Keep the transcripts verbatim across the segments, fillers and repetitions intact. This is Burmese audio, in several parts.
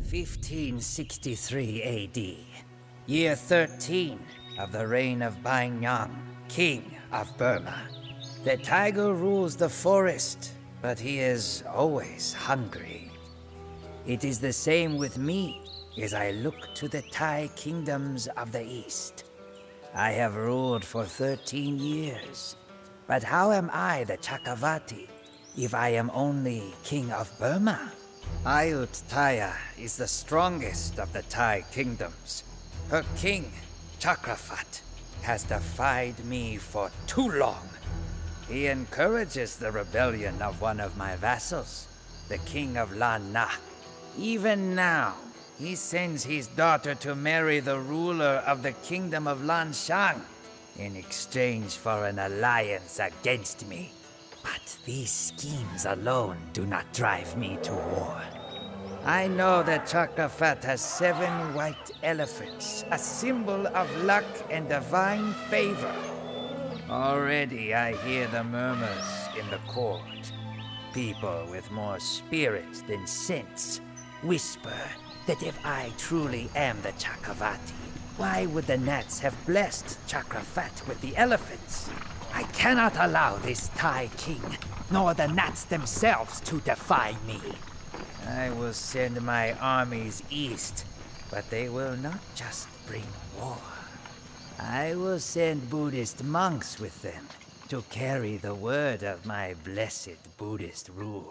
fifteen sixty-three A D, year thirteen of the reign of Bayinnaung, king of Burma. The tiger rules the forest, but he is always hungry. It is the same with me as I look to the Thai kingdoms of the east. I have ruled for thirteen years, but how am I the Chakravarti if I am only king of Burma? Ayutthaya is the strongest of the Thai kingdoms. Her king, Chakravat, has defied me for too long. He encourages the rebellion of one of my vassals, the king of Lan Na. Even now, he sends his daughter to marry the ruler of the kingdom of Lan Shang in exchange for an alliance against me. But these schemes alone do not drive me to war. I know that Chakravat has seven white elephants, a symbol of luck and divine favor. Already I hear the murmurs in the court. People with more spirit than sense whisper that if I truly am the Chakravarti, why would the Nats have blessed Chakravat with the elephants? I cannot allow this Thai king, nor the Nats themselves, to defy me. I will send my armies east, but they will not just bring war. I will send Buddhist monks with them to carry the word of my blessed Buddhist rule.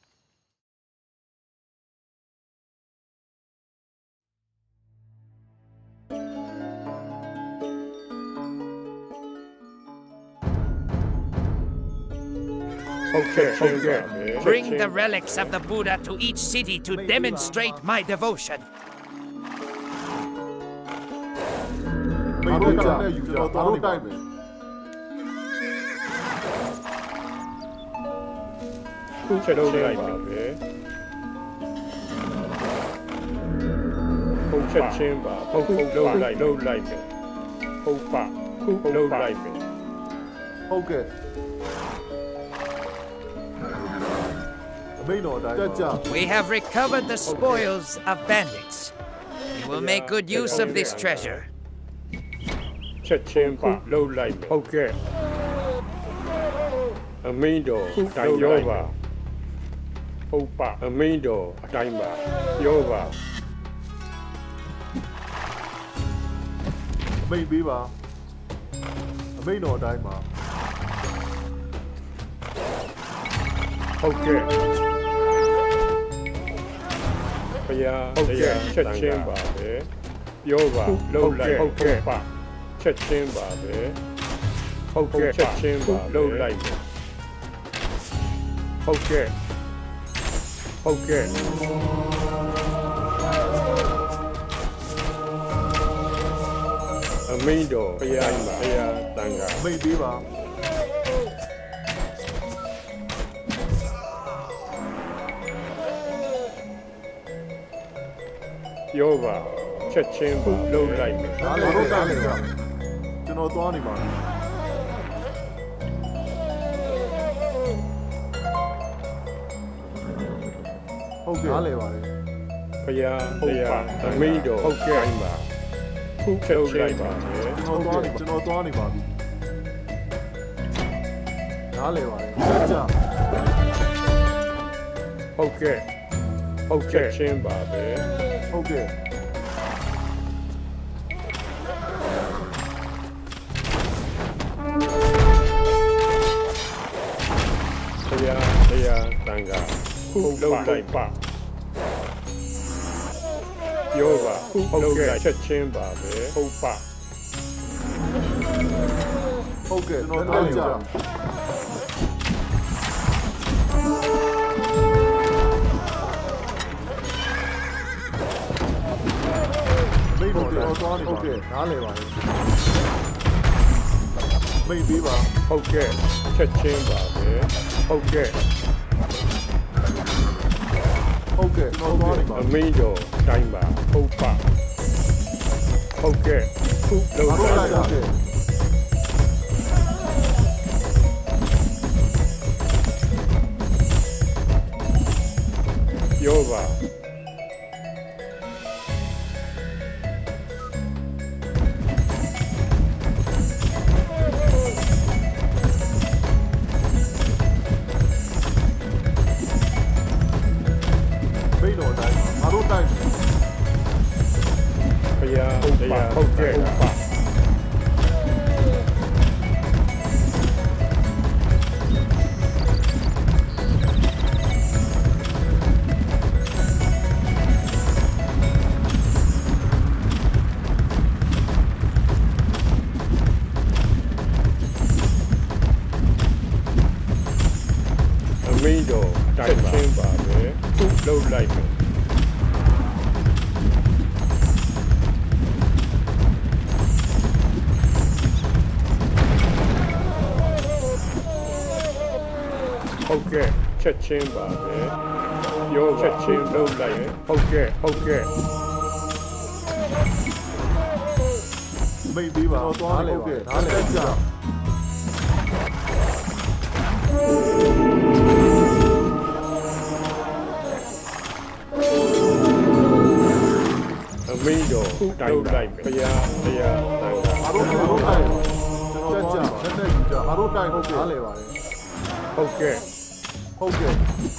Okay, okay. Bring the relics of the Buddha to each city to demonstrate my devotion. Okay. We have recovered the spoils of bandits. We will make good use of this treasure. Okay. Amido, Yoba. Opa, Amido, Daimba, Yoba. Maybe, Amido, Daimba. Okay. Yeah, okay, check chamber, eh? Yoba, low light, okay, check chamber, eh? Okay, check chamber, low light. Okay, okay. Amido, yeah, yeah, tanga. Maybe, ba. Yoba, check chamber, low light. I don't know. You know, Tony, man. Okay, yeah, yeah, Amido, okay, check chamber. You know, Tony, you know, Tony, man. Okay, okay, chamber, eh? Okay. Yeah, yeah, tanga. Low light. Yoba. Okay, check chamber, eh? Opa. Okay, no, no, Okay, maybe, okay, check chamber, eh? Okay. Okay, no warning. Amido, Daimba, Opa. Okay. Okay. Yoba. တိုင်းဘုရားတရားဟုတ်ကဲ့ပါမင်းတို့တိုက်ချင်းပါပဲခုလှုပ်လိုက်မယ်ဟုတ်ကဲ့ချက်ချင်းပါပဲရောချက်ချင်းလှုပ်လိုက်မယ်ဟုတ်ကဲ့ဟုတ်ကဲ့မိတ်ပြီးပါသွားလေဟုတ်ကဲ့ဒါလည်းကြာမင်းတို့တိုက်လိုက်မယ်ဘုရားဘုရားတန်ခါဘာလို့ဘာလို့တိုက်ကျွန်တော်ကြာတက်တက်ယူကြဘာလို့တိုက်ဟုတ်ကဲ့နားလဲပါလေဟုတ်ကဲ့ဟုတ်ကဲ့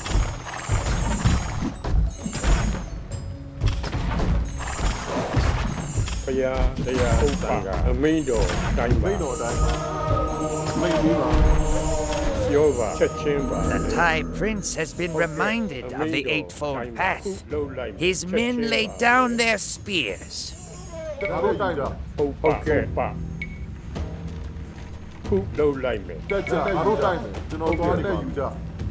ဘုရားတရားဟုတ်တန်ခါအမင်းတို့တိုက်ပါမင်းတို့တိုက်မိတ်ပြီးပါ The Thai prince has been reminded of the Eightfold Path. His men laid down their spears. Okay. Who low line me? That's a time. Do not go on the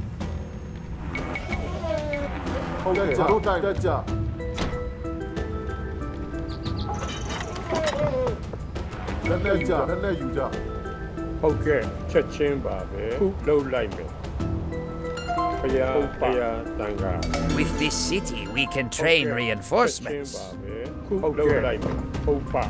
Okay, time. That's a Then you job. Okay, check ba be. Low light me. With this city, we can train reinforcements. Okay, light me. Opa.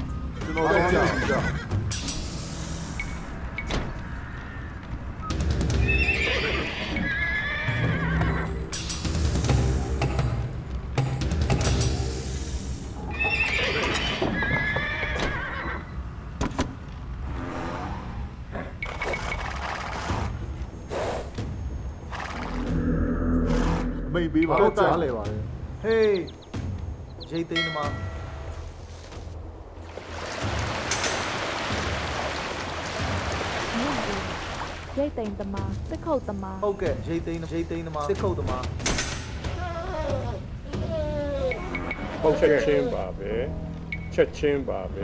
Maybe ba ta le ba hey jai tin ma jai tin ta ma te khâu ta ma okay jai tin jai tin ma te khâu ta maဟုတ်ချက်ချင်းပါပဲချက်ချင်းပါပဲ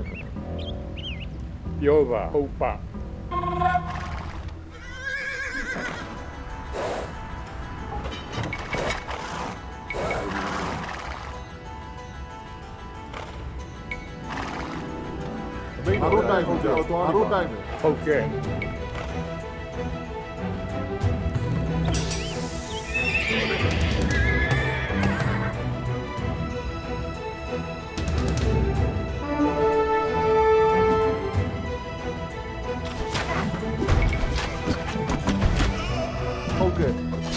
ပြောပါဟုတ်ပါဘာလို့တိုက်ဟုတ်ကြတော့ဘာလို့တိုက်ဟုတ်ကဲ့ဟုတ်ကဲ့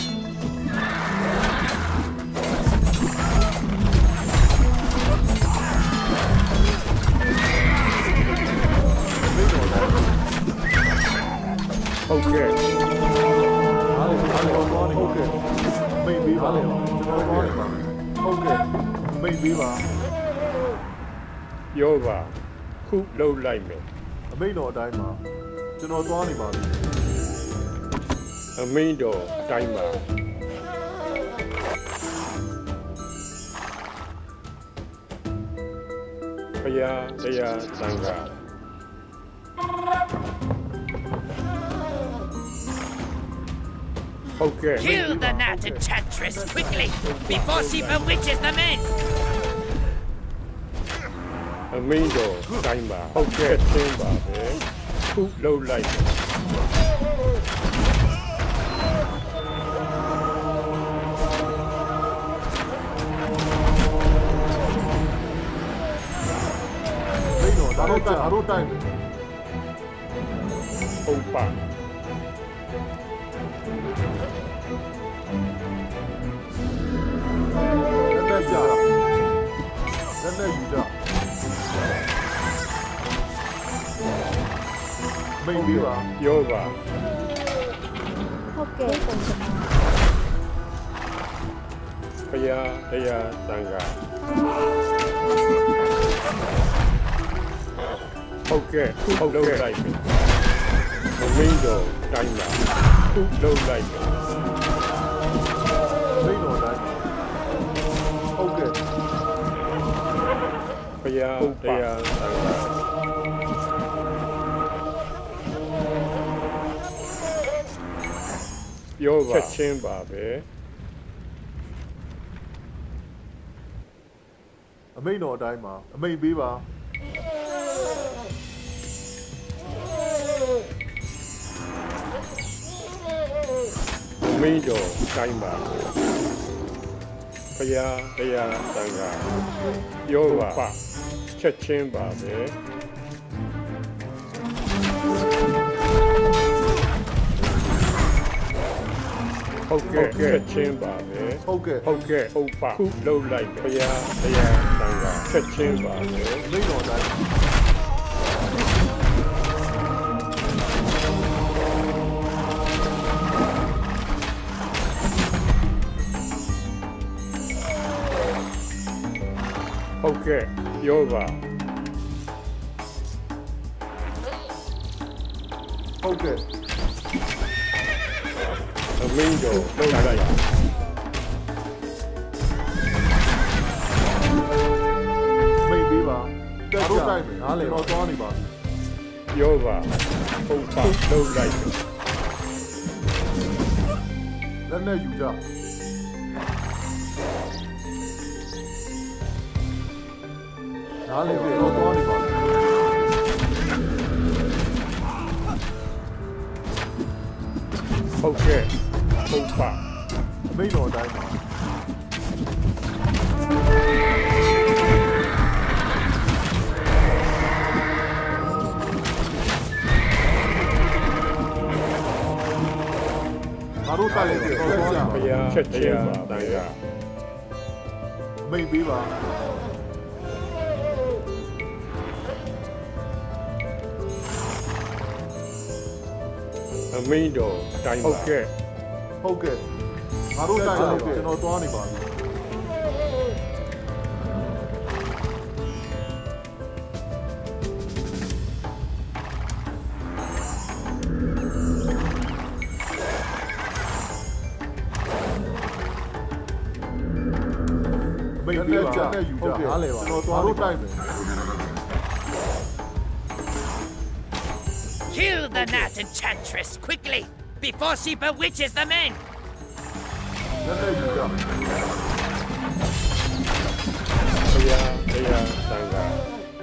Okay. Okay. Maybe ba. Okay. Maybe ba. Yo ba. Khu lâuလိုက်မယ်အမိန်တော်အတိုင်းပါကျွန်တော်သွားနေပါပြီအမိန်တော်အတိုင်းပါဘုရားတရားသံဃာOkay. Kill the Nat Enchantress quickly, before she bewitches the men! Amigo, time ba. Okay, chain ba. Too low light. Amigo, daro time, daro time. Opa. Maybe ba yoga okay ဘုရားတရားသံဃာဟုတ်ကဲ့ဟုတ်လုံးလိုက်ပြီမမင်းတော်တိုင်းပါခုလုံးလိုက်ပြီမင်းတော်တိုင်းဟုတ်ကဲ့ဘုရားတရားသံဃာပြောပါချက်ချင်းပါပဲအမိန်တော်အတိုင်းမှာအမိန်ပေးပါအမိန်တော်တိုင်းပါဘုရားတရားသံဃာပြောပါချက်ချင်းပါပဲဟုတ်ကဲ့ချက်ချင်းပါပဲဟုတ်ကဲ့ဟုတ်ကဲ့ဟုတ်ပါခုလုံးလိုက်ဘုရားတရားသံဃာချက်ချင်းပါပဲမိန်တော်တိုင်းဟုတ်ကဲ့ပြောပါဟုတ်ကဲ့အမင်းတို့လုံးလိုက်မိတ်ပေးပါတက်ကြတိုင်းပဲနားလေတော့သွားနေပါပြီပြောပါဟုတ်ပါလုံးလိုက်လက်နဲ့ယူကြနားလေတော့သွားနေပါပြီဟုတ်ကဲ့ဟုတ်ပါအမိန်တော်တိုင်းပါငါတို့တိုက်လိုက်တော့သွားကြဘုရားချက်ချင်းပါတန်ရအမိန်ပေးပါအမင်းတော်တိုင်းပါဟုတ်ကဲ့ဟုတ်ကဲ့ငါတို့တိုက်လိုက်ကျွန်တော်သွားနေပါပြီမိတ်ပေးပါနဲ့ယူကြနားလေပါကျွန်တော်သွားလို့တိုက်မယ် Kill the gnat enchantress quickly before she bewitches the men. လက်နဲ့ယူကြဘုရားတရားသံဃာ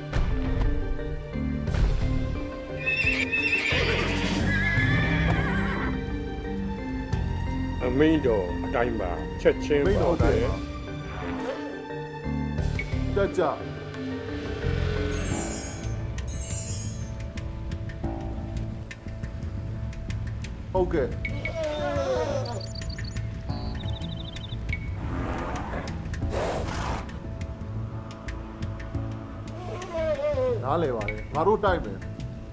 အမင်းတော်အတိုင်းပါချက်ချင်းပါပဲတက်ကြဟုတ်ကဲ့နားလေပါလေငါတို့တိုက်မယ်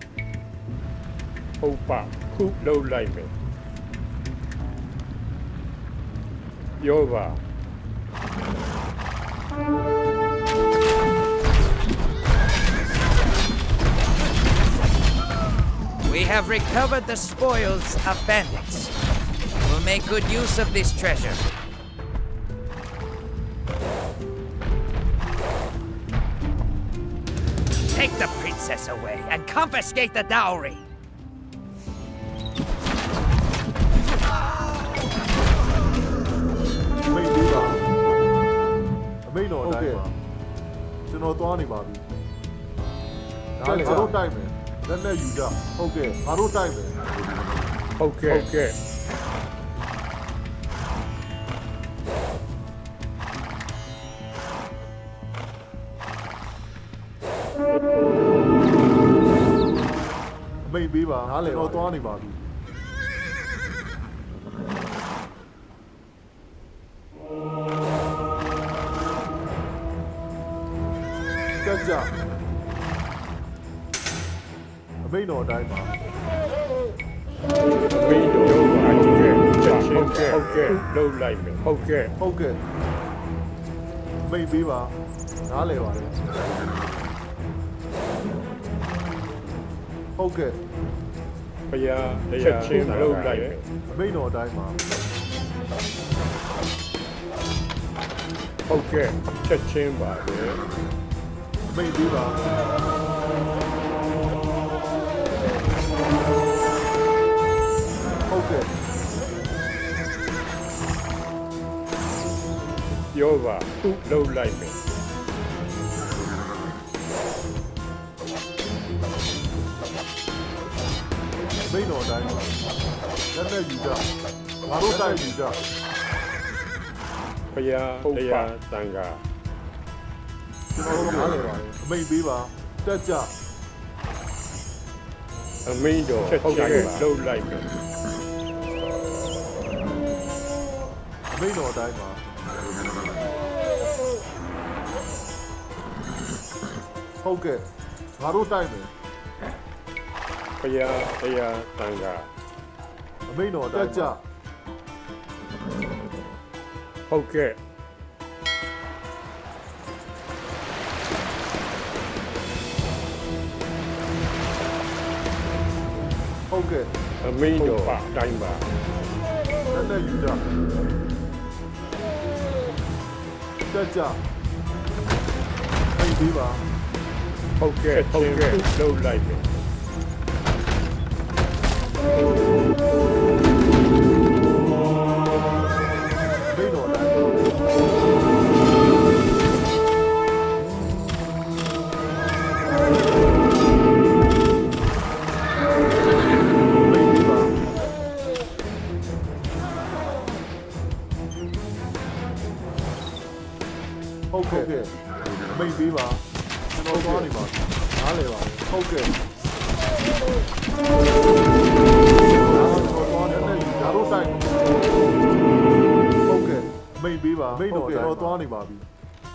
ဟုတ်ပါခုလုံးလိုက်မယ်ပြောပါ We have recovered the spoils of bandits. We'll make good use of this treasure. Take the princess away and confiscate the dowry. မိတ်ပေးပါအမိတ်တော်အတိုင်းပါကျွန်တော်သွားနေပါပြီဒါလည်းငါတို့တိုက်မယ်လက်နဲ့ယူကြဟုတ်ကဲ့ငါတို့တိုက်မယ်ဟုတ်ကဲ့ဟုတ်ကဲ့မိတ်ပေးပါနားလေတော့သွားနေပါပြီတက်ကြအမိန်တော်အတိုင်းပါအမိန်တော်အတိုင်းကချက်ချင်းကဲ့ဟုတ်ကဲ့လှုပ်လိုက်မယ်ဟုတ်ကဲ့ဟုတ်ကဲ့မိတ်ပေးပါနားလည်ပါလေဟုတ်ကဲ့ဘုရားတရားချင်းလှုပ်လိုက်မယ်မိတ်တော်အတိုင်းပါဟုတ်ကဲ့ချက်ချင်းပါပဲမိတ်ပေးပါဟုတ်ကဲ့ပြောပါသူ့လှုပ်လိုက်မယ်မိတ်တော်အတိုင်းပါလက်နဲ့ယူကြငါတို့တိုက်ယူကြဘုရားတရားသံဃာကျွန်တော်တို့နားလည်ပါတယ်အမိန်ပေးပါတက်ကြအမိန်တော်ချက်ချင်းလှုပ်လိုက်မယ်အမိန်တော်အတိုင်းပါဟုတ်ကဲ့ငါတို့တိုက်မယ်ဘုရားတရားသံဃာအမိန်တော်တက်ကြဟုတ်ကဲ့ဟုတ်ကဲ့အမိန်တော်တိုင်းပါလက်နဲ့ယူကြတက်ကြအိမ်ပေးပါဟုတ်ကဲ့ဟုတ်ကဲ့လှုပ်လိုက်တယ်မိန်တော်တိုင်းဟုတ်ကဲ့မိတ်ပေးပါကျွန်တော်သွားနေပါနားလေပါဟုတ်ကဲ့သွားနေတယ်ဓာတ်တိုက်ဟုတ်ကဲ့မိတ်ပေးပါမိတ်တော့ကျွန်တော်သွားနေပါပြီ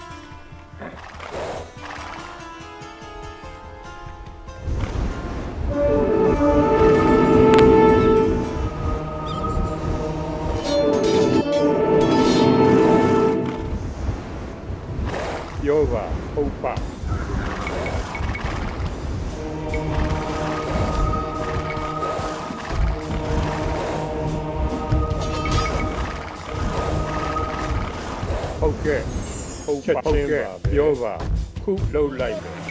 ပြောပါဟုတ်ပါဟုတ်ကဲ့ဟုတ်ပါဟုတ်ကဲ့ပြောပါခုလှုပ်လိုက်မယ်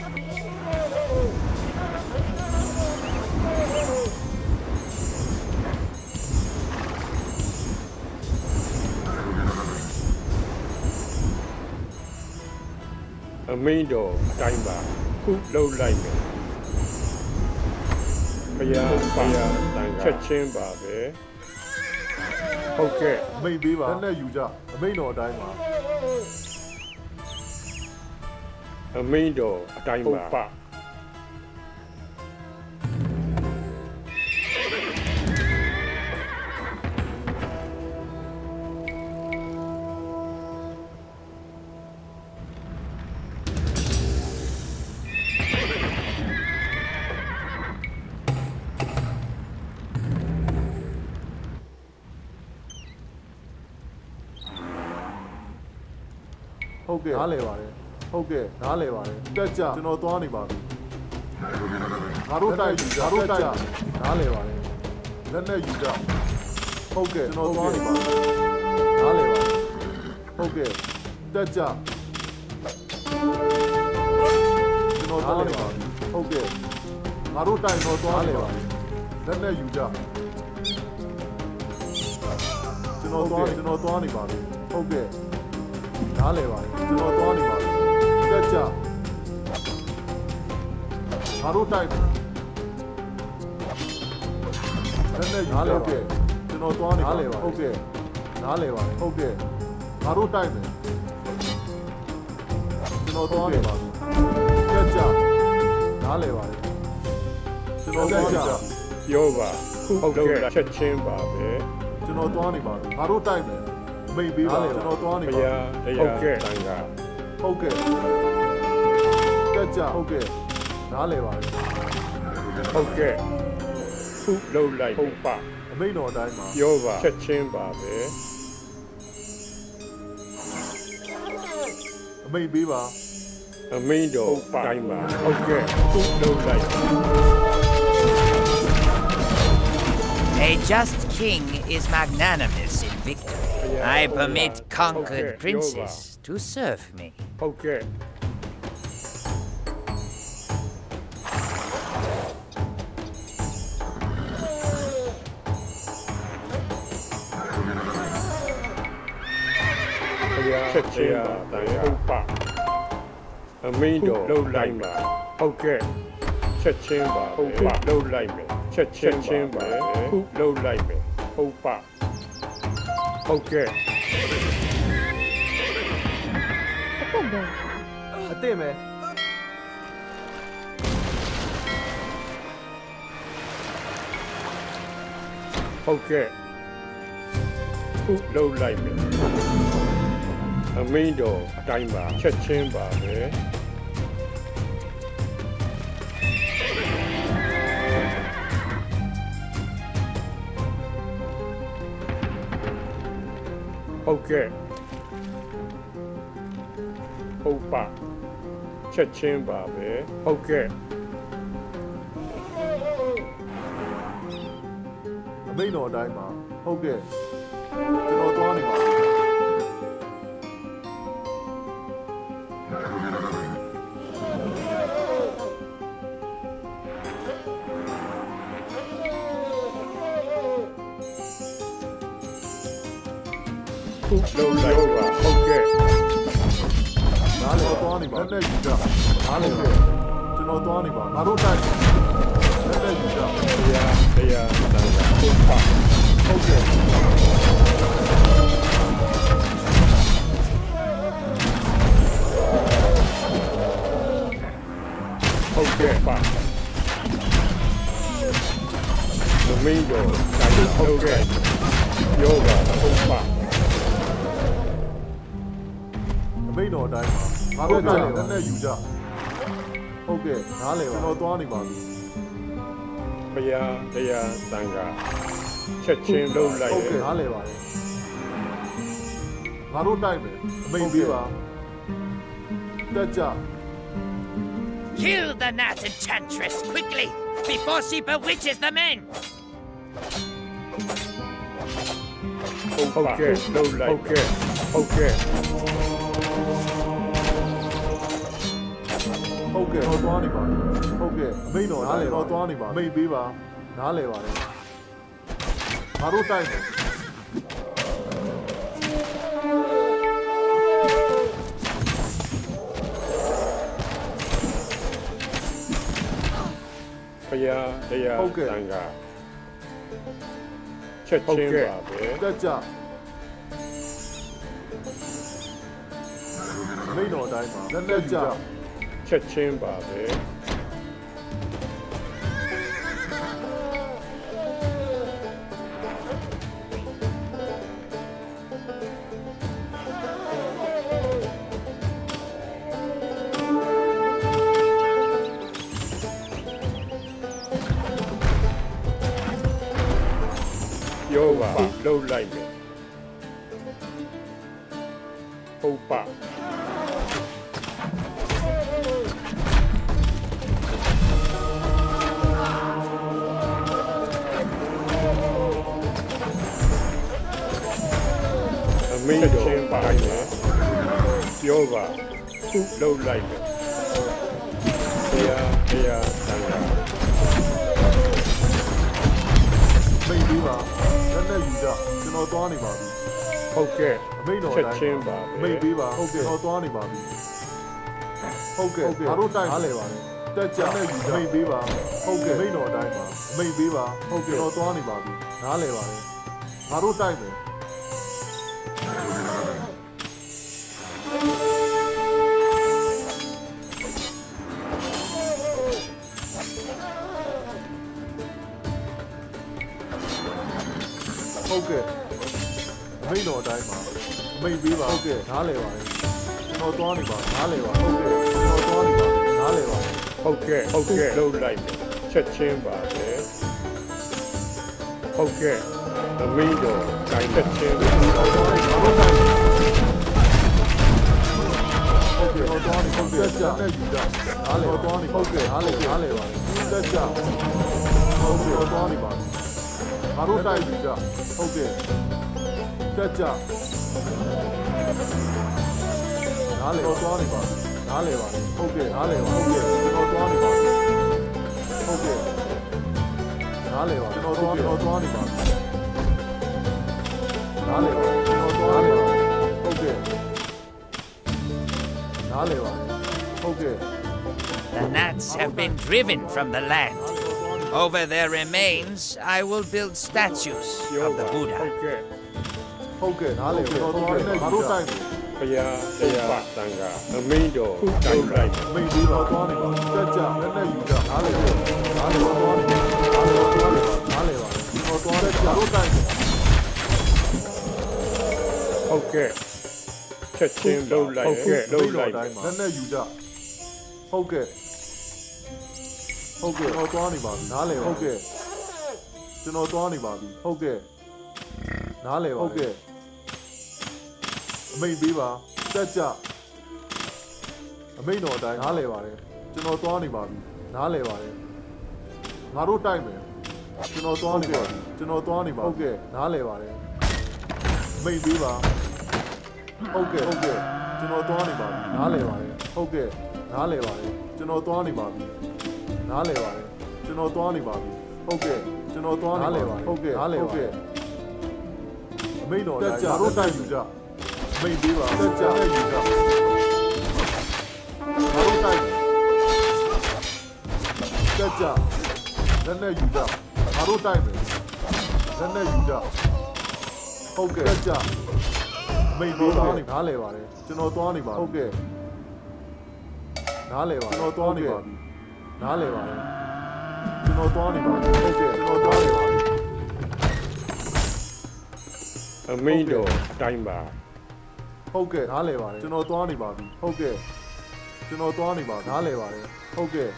အမိန်တော်အတိုင်းပါခုလှုပ်လိုက်မယ်ဘုရားဘုရားတန်ချက်ချင်းပါပဲဟုတ်ကဲ့အမိန်ပေးပါလက်နဲ့ယူကြအမိန်တော်အတိုင်းပါအမိန်တော်အတိုင်းပါဟုတ်ကဲ့နားလည်ပါတယ်ဟုတ်ကဲ့နားလည်ပါတယ်တက်ကြကျွန်တော်သွားနေပါပြီငါတို့တိုက်ယူကြငါတို့တိုက်နားလည်ပါတယ်လက်နဲ့ယူကြဟုတ်ကဲ့ကျွန်တော်သွားနေပါပြီနားလည်ပါတယ်ဟုတ်ကဲ့တက်ကြကျွန်တော်သွားနေပါပြီဟုတ်ကဲ့ငါတို့တိုက်တော့သွားနေပါပြီလက်နဲ့ယူကြကျွန်တော်သွားကျွန်တော်သွားနေပါပြီဟုတ်ကဲ့နားလည်ပါတယ်ကျွန်တော်သွားနေပါပြီတက်ကြငါတို့တိုက်လက်နဲ့ယူကြဟုတ်ကဲ့ကျွန်တော်သွားနေပါဟုတ်ကဲ့နားလည်ပါတယ်ဟုတ်ကဲ့ငါတို့တိုက်မယ်ကျွန်တော်သွားနေပါပြီတက်ကြနားလည်ပါတယ်ကျွန်တော်သွားကြပြောပါဟုတ်ကဲ့ချက်ချင်းပါပဲကျွန်တော်သွားနေပါပြီငါတို့တိုက်မယ်မိတ်ပေးပါကျွန်တော်သွားနေပါဟုတ်ကဲ့တန်ခါဟုတ်ကဲ့တက်ကြဟုတ်ကဲ့နားလည်ပါတယ်ဟုတ်ကဲ့ခုလှုပ်လိုက်ဟုတ်ပါအမိန်တော်တိုင်းမှာပြောပါချက်ချင်းပါပဲအမိန်ပေးပါအမိန်တော်တိုင်းပါဟုတ်ကဲ့ခုလုံးလိုက် A just king is magnanimous in victory. I permit conquered princes to serve me. ဟုတ်ကဲ့ချက်ချင်းပါတိုင်းဟုတ်ပါအမိန်တော်လုံးလိုက်ပါဟုတ်ကဲ့ချက်ချင်းပါဟုတ်ပါလုံးလိုက်မယ်ချက်ချင်းချင်းပါခုလုံးလိုက်မယ်ဟုတ်ပါဟုတ်ကဲ့အတက်ပဲအစ်စ်မယ်ဟုတ်ကဲ့ခုလုံးလိုက်မယ်အမိန်တော်အတိုင်းပါချက်ချင်းပါပဲဟုတ်ကဲ့ဟုတ်ပါချက်ချင်းပါပဲဟုတ်ကဲ့အမိန်တော်တိုင်းမှာဟုတ်ကဲ့ကျွန်တော်သွားနေပါဘူးခုလုံးလိုက်ပါဟုတ်ကဲ့နားလေသွားနေပါလက်နဲ့ယူကြနားလေကျွန်တော်သွားနေပါငါတို့တိုက်လက်နဲ့ယူကြတရားတရားတန်ခါဟုတ်ပါဟုတ်ကဲ့ဟုတ်ကဲ့ပါသမီးတို့တိုင်းဟုတ်ကဲ့ပြောပါဟုတ်ပါမိန်တော်တိုင်းငါတို့ကလည်းလက်နဲ့ယူကြဟုတ်ကဲ့နားလေပါကျွန်တော်သွားနေပါပြီဘုရားတရားတန်ခါချက်ချင်းလုံးလိုက်ဟုတ်ကဲ့နားလေပါတယ်ငါတို့တိုက်မယ်အမိန်ပေးပါတက်ကြ Kill the gnat enchantress quickly before she bewitches the men. ဟုတ်ကဲ့လုံးလိုက်ဟုတ်ကဲ့ဟုတ်ကဲ့ဟုတ်ကဲ့တော့သွားနေပါဟုတ်ကဲ့အမိန်တော်နားလေတော့သွားနေပါမိန်ပေးပါနားလေပါတယ်ငါတို့တိုက်မယ်ဘုရားတရားတန်ခါချက်ချင်းပါပဲတက်ကြမိန်တော်တိုင်းမှာလက်လက်ကြချက်ချင်းပါပဲပြောပါလုံးလိုက်မယ်ဟုတ်ပါမင်းတို့ချင်းပါမယ်ပြောပါခုလုံးလိုက်မယ်တရားတရားတန်ခါမိန်ပေးပါလက်နဲ့ယူကြကျွန်တော်သွားနေပါပြီဟုတ်ကဲ့အမိန်တော်တိုင်းချက်ချင်းပါမိန်ပေးပါဟုတ်ကဲ့ကျွန်တော်သွားနေပါပြီဟုတ်ကဲ့ငါတို့တိုက်နားလဲပါတယ်တက်ကြနဲ့ယူကြမိန်ပေးပါဟုတ်ကဲ့မိန်တော်တိုင်းပါမိန်ပေးပါဟုတ်ကဲ့ကျွန်တော်သွားနေပါပြီနားလဲပါတယ်ငါတို့တိုက်မယ်ဟုတ်ကဲ့မိန်တော်တိုင်းမှာမိန်ပေးပါဟုတ်ကဲ့နားလဲပါတယ်ကျွန်တော်သွားနေပါနားလဲပါဟုတ်ကဲ့ကျွန်တော်သွားနေပါနားလဲပါဟုတ်ကဲ့ဟုတ်ကဲ့လုံးလိုက်ချက်ချင်းပါပဲဟုတ်ကဲ့သမီးတော်ကိုင်တက်ချင်းဟုတ်ကဲ့တော့သွားနေဟုတ်ကဲ့တက်ကြနဲ့ယူကြနားလေသွားနေဟုတ်ကဲ့နားလေနားလေပါတက်ကြဟုတ်ကဲ့တော့သွားနေပါငါတို့တိုက်ယူကြဟုတ်ကဲ့တက်ကြနားလေတော့သွားနေပါနားလေပါဟုတ်ကဲ့နားလေပါဟုတ်ကဲ့ကျွန်တော်သွားနေပါဟုတ်ကဲ့နားလေပါကျွန်တော်သွားကျွန်တော်သွားနေပါနားလေပါကျွန်တော်သွားနေပါဟုတ်ကဲ့နားလေပါဟုတ်ကဲ့ The gnats have been driven from the land. Over their remains, I will build statues of the ဟုတ် Buddha. ကဲ့ဟုတ်ကဲ့နားလေကျွန်တော်သွားနေငါတို့တိုက်ဘုရားတရားတန်ခါသမီးတော်ကိုင်လိုက်မိတ်ပြီးတော့သွားနေပါတက်ကြလက်နဲ့ယူကြနားလေနားလေသွားနေနားလေသွားနေနားလေပါကျွန်တော်သွားတဲ့ကြတို့တိုက်ဟုတ်ကဲ့ချက်ချင်းလှုပ်လိုက်ကဲ့လှုပ်လိုက်လက်နဲ့ယူကြဟုတ်ကဲ့ဟုတ်ကဲ့ကျွန်တော်သွားနေပါပြီနားလေဟုတ်ကဲ့ကျွန်တော်သွားနေပါပြီဟုတ်ကဲ့နားလေပါဟုတ်ကဲ့အမိတ်ပေးပါတက်ကြအမိတ်တော်အတိုင်းနားလေပါတယ်ကျွန်တော်သွားနေပါပြီနားလေပါတယ်ငါတို့တိုက်မယ်ကျွန်တော်သွားနေပါပြီကျွန်တော်သွားနေပါဟုတ်ကဲ့နားလေပါတယ်အမိတ်ပေးပါဟုတ်ကဲ့ဟုတ်ကဲ့ကျွန်တော်သွားနေပါပြီနားလေပါတယ်ဟုတ်ကဲ့နားလေပါတယ်ကျွန်တော်သွားနေပါပြီနားလေပါတယ်ကျွန်တော်သွားနေပါပြီဟုတ်ကဲ့ကျွန်တော်သွားနေပါပြီဟုတ်ကဲ့နားလေဟုတ်ကဲ့အမိတ်တော်တက်ကြငါတို့တိုက်ယူကြအမိတ်ပေးပါတက်ကြနဲ့ယူကြငါတို့တိုက်တက်ကြလက်နဲ့ယူကြငါတို့တိုက်မယ်လက်နဲ့ယူကြဟုတ်ကဲ့တက်ကြမိတ်ပေးပါနားလေပါတယ်ကျွန်တော်သွားနေပါဟုတ်ကဲ့နားလေပါကျွန်တော်သွားနေပါပြီနားလေပါတယ်ကျွန်တော်သွားနေပါဟုတ်ကဲ့ကျွန်တော်သွားနေပါပြီအမင်းတော်တိုင်းပါဟုတ်ကဲ့နားလေပါတယ်ကျွန်တော်သွားနေပါပြီဟုတ်ကဲ့ကျွန်တော်သွားနေပါနားလေပါတယ်ဟုတ်ကဲ့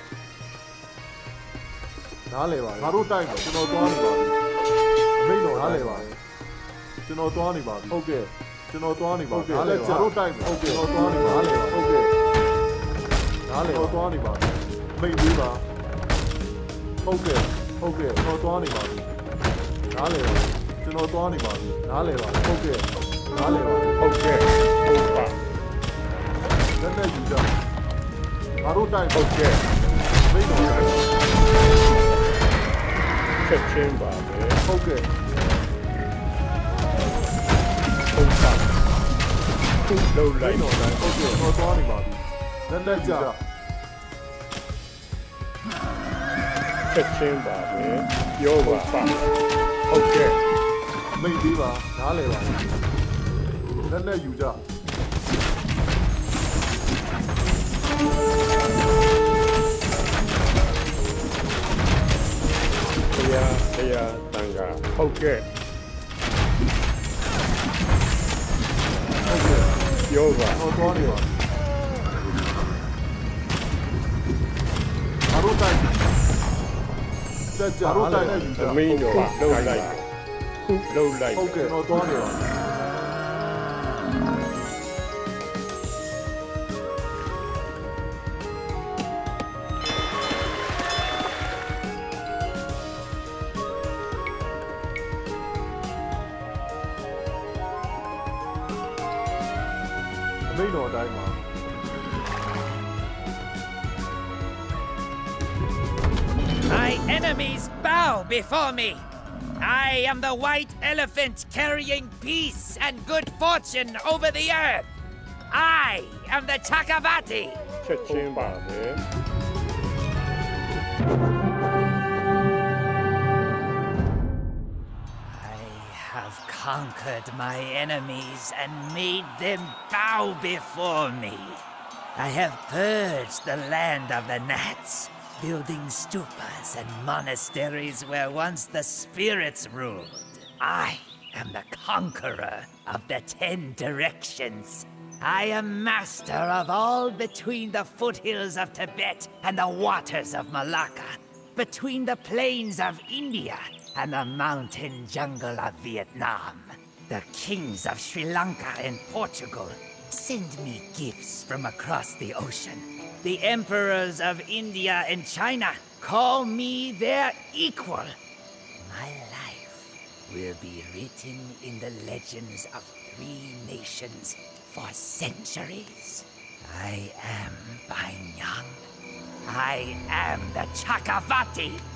နားလေပါတယ်ငါတို့တိုက်မယ်ကျွန်တော်သွားနေပါပြီအမိတ်တော်နားလေပါတယ်ကျွန်တော်သွားနေပါပြီဟုတ်ကဲ့ကျွန်တော်သွားနေပါနားလေကျွန်တော်တိုက်မယ်ဟုတ်ကဲ့ကျွန်တော်သွားနေပါနားလေဟုတ်ကဲ့နားလေတော့သွားနေပါမိတ်ပေးပါဟုတ်ကဲ့ဟုတ်ကဲ့ကျွန်တော်သွားနေပါနားလေပါကျွန်တော်သွားနေပါနားလေပါဟုတ်ကဲ့နားလေပါဟုတ်ကဲ့ဟုတ်ပါလက်နဲ့ယူကြငါတို့တိုက်ဟုတ်ကဲ့မိတ်တော်ချက်ချင်းပါပဲဟုတ်ကဲ့ဟုတ်ပါဟုတ်လို့လိုက်တော့တိုင်းဟုတ်ကဲ့ကျွန်တော်သွားနေပါပြီလက်နဲ့ကြချက်ချင်းပါပဲပြောပါပါဟုတ်ကဲ့မိတ်ပြီးပါနားလေပါလက်နဲ့ယူကြတရားတရားတန်ခါဟုတ်ကဲ့ဟုတ်ကဲ့ပြောပါတော့သွားနေပါငါတို့တိုက်တက်ကြတို့တိုက်ယူကြအမင်းတော်လှုပ်လိုက်ခုလှုပ်လိုက်ဟုတ်ကဲ့တော့သွားနေပါအမိန်တော်အတိုင်းပါ My enemies bow before me. I am the white elephant carrying peace and good fortune over the earth. I am the Chakavati. ချက်ချင်းပါပဲ I have conquered my enemies and made them bow before me. I have purged the land of the gnats, building stupas and monasteries where once the spirits ruled. I am the conqueror of the ten directions. I am master of all between the foothills of Tibet and the waters of Malacca, between the plains of India and the mountain jungle of Vietnam. The kings of Sri Lanka and Portugal send me gifts from across the ocean. The emperors of India and China call me their equal. My life will be written in the legends of three nations for centuries. I am Bayinnaung. I am the Chakravati.